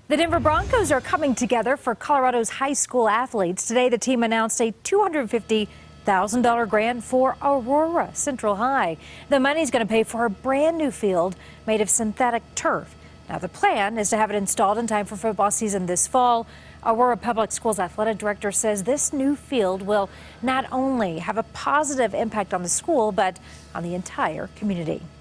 The Denver Broncos are coming together for Colorado's high school athletes. Today, the team announced a $250,000 grant for Aurora Central High. The money is going to pay for a brand new field made of synthetic turf. Now, the plan is to have it installed in time for football season this fall. Aurora Public Schools athletic director says this new field will not only have a positive impact on the school, but on the entire community.